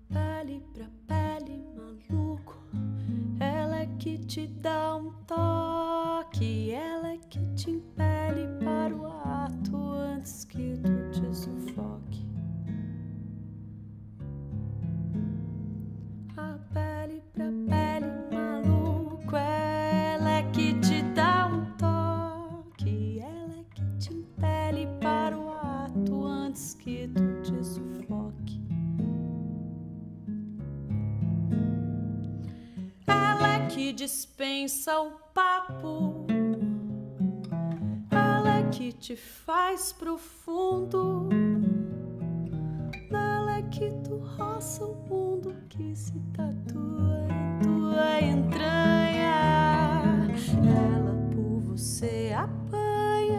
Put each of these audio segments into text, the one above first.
Pele pra pele, maluco, ela é que te dá um toque, ela é que te impele para o ato antes que tu te sufoque. A pele pra pele, maluco, ela é que te dá um toque, ela é que te impele para o ato antes que tu te sufoque. Ela é que dispensa o papo, ela é que te faz profundo, ela é que tu roça o mundo que se tatua em tua entranha. Ela por você apanha,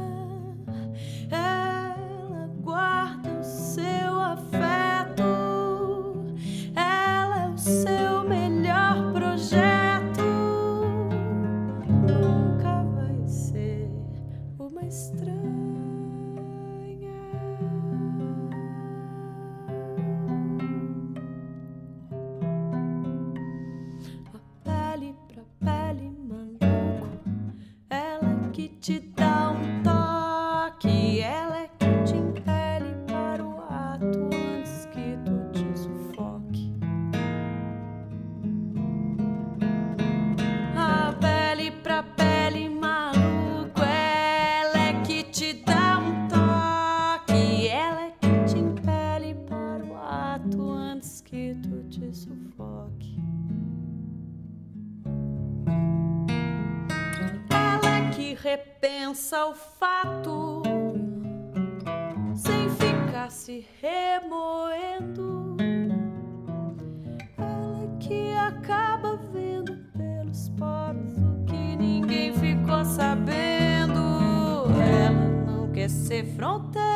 ela guarda o seu afeto, ela é o seu melhor projeto. Nunca vai ser uma estranha. A pele pra pele, maluco, ela é que te dá um toque, ela é que te impele para o ato antes que tu te sufoque. A pele pra pele, maluco, ela é que te dá um toque, ela é que te impele para o ato antes que tu te sufoque. Ela é que repensa o fato sem ficar se remoendo, ela é que acaba vendo pelos poros o que ninguém ficou sabendo. Ela não quer ser fronteira,